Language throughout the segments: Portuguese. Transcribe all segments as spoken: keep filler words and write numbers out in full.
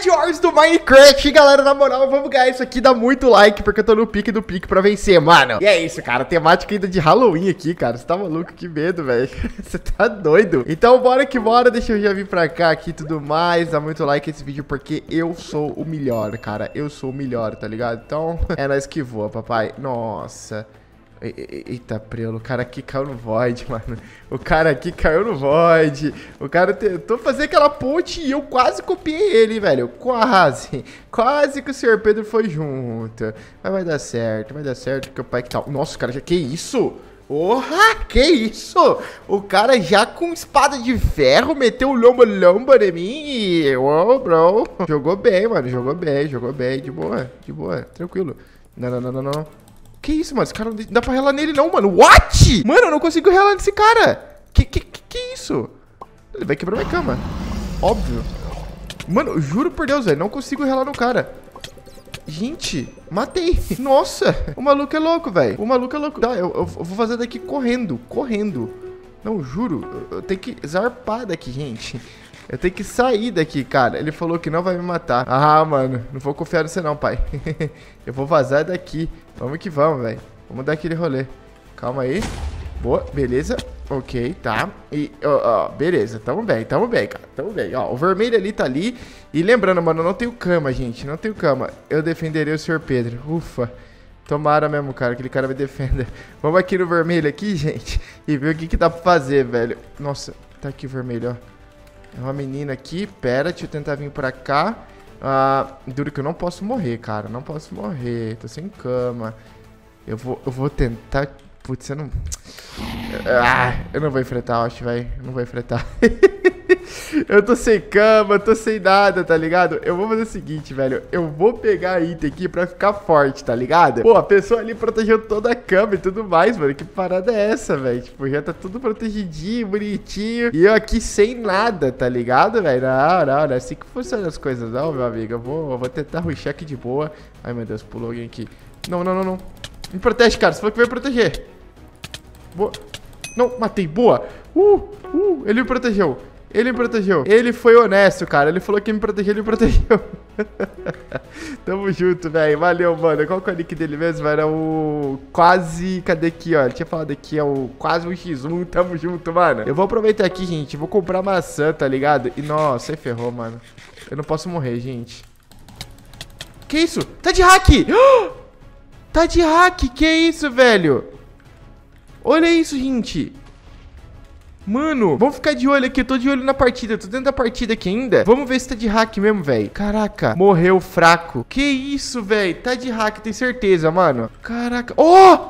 Bed Wars do Minecraft, galera, na moral, vamos ganhar isso aqui, dá muito like, porque eu tô no pique do pique pra vencer, mano. E é isso, cara, temática ainda de Halloween aqui, cara, você tá maluco? Que medo, velho, você tá doido. Então bora que bora, deixa eu já vir pra cá aqui e tudo mais, dá muito like nesse vídeo, porque eu sou o melhor, cara, eu sou o melhor, tá ligado? Então, é nós que voa, papai. Nossa. Eita, prelo, o cara aqui caiu no void, mano. O cara aqui caiu no void. O cara tentou fazer aquela ponte e eu quase copiei ele, velho. Quase. Quase que o senhor Pedro foi junto. Mas vai dar certo, vai dar certo, porque o pai que tá... Nossa, cara, que isso? Porra, que isso? O cara já com espada de ferro meteu o lomba-lomba em mim e... Uou, bro. Jogou bem, mano, jogou bem, jogou bem. De boa, de boa, tranquilo. Não, não, não, não, não. Que isso, mano? Esse cara não dá pra relar nele não, mano. What? Mano, eu não consigo relar nesse cara. Que, que, que, que isso? Ele vai quebrar minha cama. Óbvio. Mano, eu juro por Deus, velho. Não consigo relar no cara. Gente, matei. Nossa, o maluco é louco, velho. O maluco é louco. Tá, eu, eu vou fazer daqui correndo. Correndo. Não, juro. Eu, eu tenho que zarpar daqui, gente. Eu tenho que sair daqui, cara. Ele falou que não vai me matar. Ah, mano, não vou confiar em você não, pai. Eu vou vazar daqui. Vamos que vamos, velho. Vamos dar aquele rolê. Calma aí. Boa, beleza. Ok, tá. E, ó, ó, beleza. Tamo bem, tamo bem, cara. Tamo bem. Ó, o vermelho ali tá ali. E lembrando, mano, eu não tenho cama, gente. Não tenho cama. Eu defenderei o senhor Pedro. Ufa. Tomara mesmo, cara. Aquele cara me defenda. Vamos aqui no vermelho aqui, gente. E ver o que que dá pra fazer, velho. Nossa, tá aqui o vermelho, ó. É uma menina aqui, pera, deixa eu tentar vir pra cá. Ah, duro que eu não posso morrer, cara. Não posso morrer, tô sem cama. Eu vou, eu vou tentar... Putz, eu não... Ah, eu não vou enfrentar, acho, velho. Eu não vou enfrentar. Eu tô sem cama, tô sem nada, tá ligado? Eu vou fazer o seguinte, velho. Eu vou pegar item aqui pra ficar forte, tá ligado? Pô, a pessoa ali protegeu toda a cama e tudo mais, mano. Que parada é essa, velho? Tipo, já tá tudo protegidinho, bonitinho. E eu aqui sem nada, tá ligado, velho? Não, não, não é assim que funcionam as coisas, não, meu amigo. Eu vou, eu vou tentar rushar aqui de boa. Ai, meu Deus, pulou alguém aqui. Não, não, não, não. Me protege, cara. Você falou que vai proteger. Boa. Não, matei. Boa. Uh, uh, ele me protegeu. Ele me protegeu. Ele foi honesto, cara. Ele falou que me protegeu, ele me protegeu. Tamo junto, velho. Valeu, mano. Qual que é o nick dele mesmo? Era o quase... Cadê aqui, ó? Ele tinha falado aqui, é o quase um xis um. Tamo junto, mano. Eu vou aproveitar aqui, gente. Vou comprar maçã, tá ligado? E, nossa, aí ferrou, mano. Eu não posso morrer, gente. Que isso? Tá de hack! Tá de hack! Que isso, velho? Olha isso, gente. Mano, vamos ficar de olho aqui. Eu tô de olho na partida. Eu tô dentro da partida aqui ainda. Vamos ver se tá de hack mesmo, velho. Caraca, morreu fraco. Que isso, velho? Tá de hack, tenho certeza, mano. Caraca. Oh!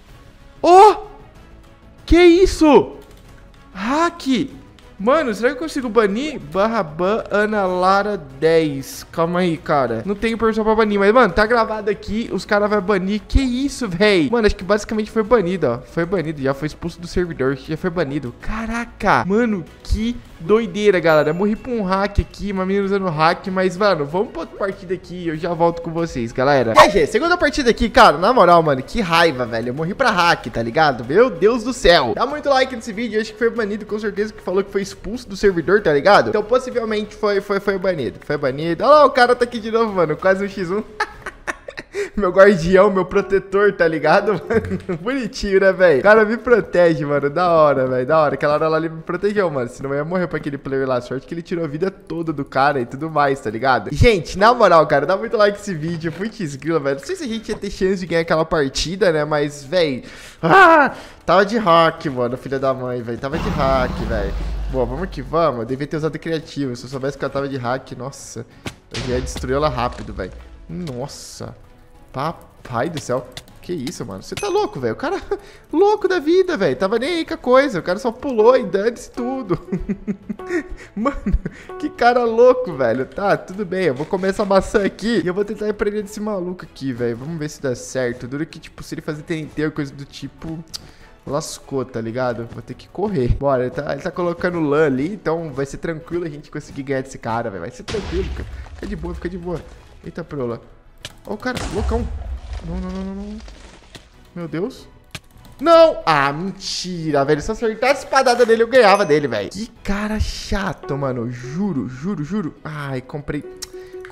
Oh! Que isso? Hack. Mano, será que eu consigo banir? Barra ban Ana Lara dez. Calma aí, cara. Não tenho permissão pra banir, mas, mano, tá gravado aqui. Os caras vão banir. Que isso, véi? Mano, acho que basicamente foi banido, ó. Foi banido, já foi expulso do servidor. Já foi banido. Caraca. Mano, que doideira, galera. Eu morri pra um hack aqui, uma menina usando hack. Mas, mano, vamos pra outra partida aqui. Eu já volto com vocês, galera. E aí, gente, segunda partida aqui, cara. Na moral, mano, que raiva, velho. Eu morri pra hack, tá ligado? Meu Deus do céu. Dá muito like nesse vídeo. Eu acho que foi banido, com certeza, que falou que foi expulso do servidor, tá ligado? Então possivelmente foi, foi, foi banido. Foi banido. Olha lá, o cara tá aqui de novo, mano. Quase um xis um. Meu guardião, meu protetor, tá ligado, mano? Bonitinho, né, velho? O cara me protege, mano. Da hora, velho. Da hora. Aquela hora lá ele me protegeu, mano. Senão eu ia morrer pra aquele player lá. Sorte que ele tirou a vida toda do cara e tudo mais, tá ligado? Gente, na moral, cara, dá muito like nesse vídeo. Putz, grila, velho. Não sei se a gente ia ter chance de ganhar aquela partida, né? Mas, velho... Ah! Tava de hack, mano, filha da mãe, velho. Tava de hack, velho. Boa, vamos que vamos. Eu devia ter usado criativo. Se eu soubesse que ela tava de hack, nossa. Eu já ia destruir ela rápido, velho. Nossa. Papai do céu. Que isso, mano? Você tá louco, velho? O cara louco da vida, velho. Tava nem aí com a coisa. O cara só pulou e dane-se tudo. Mano, que cara louco, velho. Tá, tudo bem. Eu vou comer essa maçã aqui e eu vou tentar empreender desse maluco aqui, velho. Vamos ver se dá certo. Dura que, tipo, se ele fazer T N T ou coisa do tipo... Lascou, tá ligado? Vou ter que correr. Bora, ele tá, ele tá colocando lã ali, então vai ser tranquilo a gente conseguir ganhar desse cara, velho. Vai ser tranquilo, cara. Fica de boa, fica de boa. Eita, prola. Ó o cara, loucão. Não, não, não, não, não. Meu Deus. Não! Ah, mentira, velho. Se eu acertasse a espadada dele, eu ganhava dele, velho. Que cara chato, mano. Juro, juro, juro. Ai, comprei...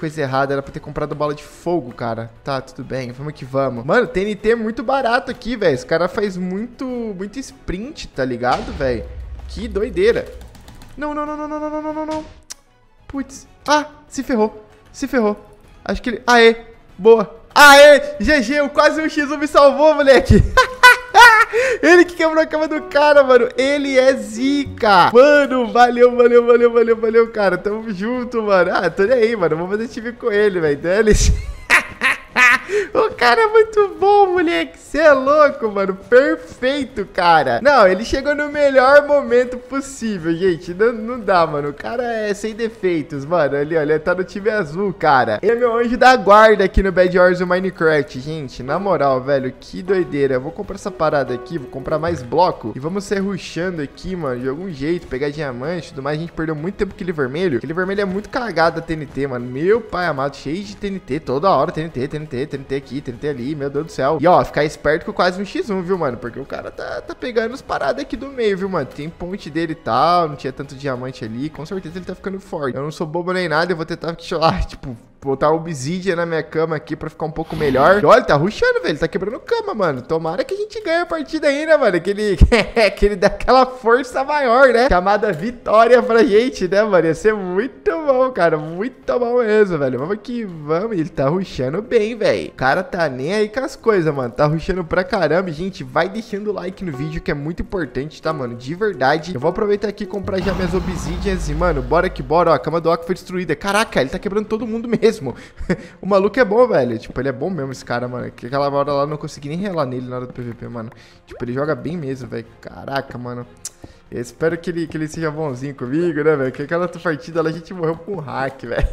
coisa errada. Era pra ter comprado bola de fogo, cara. Tá, tudo bem. Vamos que vamos. Mano, T N T é muito barato aqui, velho. Esse cara faz muito, muito sprint, tá ligado, velho? Que doideira. Não, não, não, não, não, não, não, não, não. Putz. Ah, se ferrou. Se ferrou. Acho que ele... Aê. Boa. Aê. G G, quase um X um me salvou, moleque. Ele que quebrou a cama do cara, mano. Ele é zica. Mano, valeu, valeu, valeu, valeu, valeu, cara. Tamo junto, mano. Ah, tô nem aí, mano. Vou fazer time com ele, velho. Dane-se. O cara é muito bom, moleque. Você é louco, mano. Perfeito, cara. Não, ele chegou no melhor momento possível, gente. Não, não dá, mano. O cara é sem defeitos, mano. Ali, olha, tá no time azul, cara. Ele é meu anjo da guarda aqui no Bad Wars do Minecraft, gente. Na moral, velho, que doideira. Eu vou comprar essa parada aqui, vou comprar mais bloco. E vamos ser rushando aqui, mano, de algum jeito. Pegar diamante e tudo mais. A gente perdeu muito tempo com aquele vermelho. Aquele vermelho é muito cagado da T N T, mano. Meu pai amado, cheio de T N T. Toda hora T N T, T N T, T N T aqui, T N T ali. Meu Deus do céu. E ó, ficar esperto com quase um X um, viu, mano? Porque o cara tá, tá pegando as paradas aqui do meio, viu, mano? Tem ponte dele e tal, não tinha tanto diamante ali. Com certeza ele tá ficando forte. Eu não sou bobo nem nada, eu vou tentar, sei lá, tipo, botar obsidian na minha cama aqui pra ficar um pouco melhor. E olha, ele tá rushando, velho. Ele tá quebrando cama, mano. Tomara que a gente ganhe a partida aí, né, mano? Que ele, que ele dá aquela força maior, né? Chamada vitória pra gente, né, mano? Ia ser muito bom, cara. Muito bom mesmo, velho. Vamos que vamos. Ele tá rushando bem, velho. O cara tá nem aí com as coisas, mano. Tá rushando pra caramba. E, gente, vai deixando o like no vídeo, que é muito importante, tá, mano? De verdade. Eu vou aproveitar aqui e comprar já minhas obsidians. E, mano, bora que bora. Ó, a cama do Ock foi destruída. Caraca, ele tá quebrando todo mundo mesmo. O maluco é bom, velho. Tipo, ele é bom mesmo, esse cara, mano. Que aquela hora lá eu não consegui nem relar nele na hora do P V P, mano. Tipo, ele joga bem mesmo, velho. Caraca, mano. Eu espero que ele, que ele seja bonzinho comigo, né, velho? Porque aquela outra partida lá a gente morreu com um hack, velho.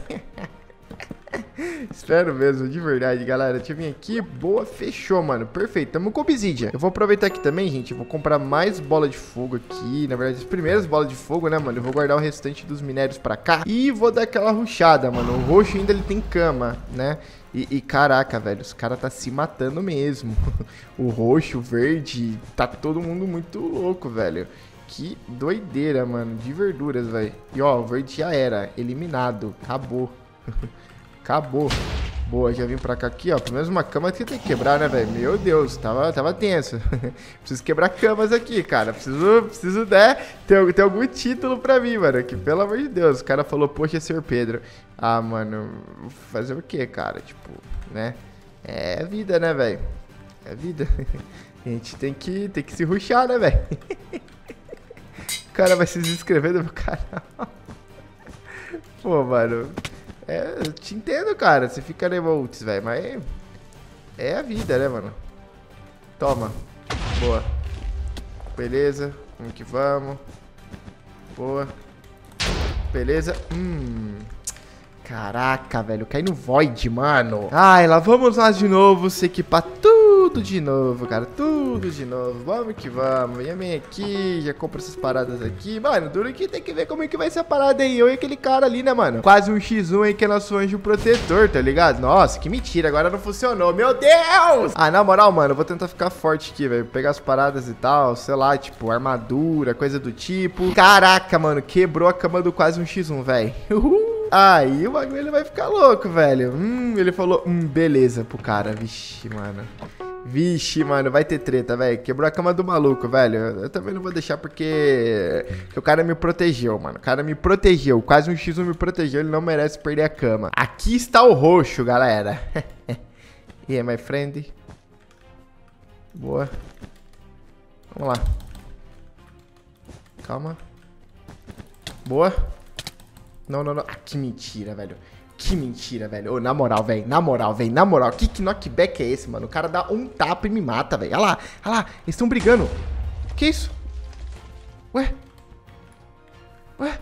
Espero mesmo, de verdade, galera. Deixa eu vir aqui. Boa, fechou, mano. Perfeito, tamo com obsidian. Eu vou aproveitar aqui também, gente. Eu vou comprar mais bola de fogo aqui. Na verdade, as primeiras bolas de fogo, né, mano? Eu vou guardar o restante dos minérios pra cá. E vou dar aquela rushada, mano. O roxo ainda ele tem cama, né? E, e caraca, velho, os caras tá se matando mesmo. O roxo, o verde, tá todo mundo muito louco, velho. Que doideira, mano. De verduras, velho. E ó, o verde já era. Eliminado. Acabou. Acabou. Boa, já vim pra cá aqui, ó. Pelo menos uma cama que tem que quebrar, né, velho? Meu Deus, tava, tava tenso. Preciso quebrar camas aqui, cara. Preciso, preciso, né, ter, ter algum título pra mim, mano. Que, pelo amor de Deus, o cara falou, poxa, senhor Pedro. Ah, mano, fazer o quê, cara? Tipo, né? É vida, né, velho? É vida. A gente tem que, tem que se rushar, né, velho? O cara vai se inscrever no meu canal. Pô, mano... É, eu te entendo, cara. Você fica revolts, velho. Mas é, é a vida, né, mano? Toma. Boa. Beleza. Vamos que vamos. Boa. Beleza. Hum. Caraca, velho. Cai no Void, mano. Ai, lá vamos nós de novo. Se equipar tudo de novo, cara. Tudo de novo. Vamos que vamos. Já vem aqui. Já compra essas paradas aqui. Mano, duro que tem que ver como é que vai ser a parada aí. Eu e aquele cara ali, né, mano? Quase um X um aí que é nosso anjo protetor, tá ligado? Nossa, que mentira. Agora não funcionou. Meu Deus! Ah, na moral, mano, eu vou tentar ficar forte aqui, velho. Pegar as paradas e tal. Sei lá, tipo, armadura, coisa do tipo. Caraca, mano. Quebrou a cama do quase um X um, velho. Uhul! Aí o bagulho vai ficar louco, velho. Hum, ele falou, hum, beleza pro cara. Vixe, mano. Vixe, mano, vai ter treta, velho. Quebrou a cama do maluco, velho. Eu também não vou deixar porque... porque o cara me protegeu, mano. O cara me protegeu. Quase um X um me protegeu. Ele não merece perder a cama. Aqui está o roxo, galera. E aí, my friend? Boa. Vamos lá. Calma. Boa. Não, não, não. Ah, que mentira, velho. Que mentira, velho. Ô, na moral, velho. Na moral, velho. Na moral. Que, que knockback é esse, mano? O cara dá um tapa e me mata, velho. Olha lá. Olha lá. Eles estão brigando. Que isso? Ué? Ué?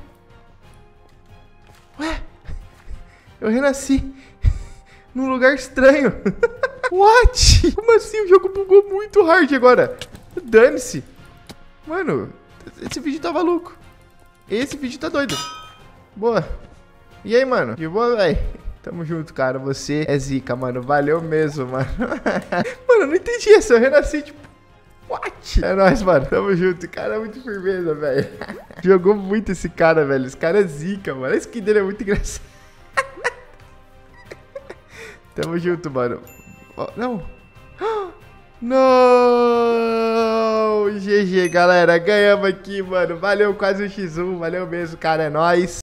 Ué? Eu renasci. Num lugar estranho. What? Como assim? O jogo bugou muito hard agora. Dane-se. Mano, esse vídeo tá maluco. Esse vídeo tá doido. Boa. E aí, mano? De boa, velho? Tamo junto, cara. Você é zica, mano. Valeu mesmo, mano. Mano, eu não entendi isso. Eu renasci, tipo... What? É nóis, mano. Tamo junto. Cara, é muito firmeza, velho. Jogou muito esse cara, velho. Esse cara é zica, mano. A skin dele é muito engraçada. Tamo junto, mano. Oh, não. Não! G G, galera. Ganhamos aqui, mano. Valeu, quase um por um. Valeu mesmo, cara. É nóis.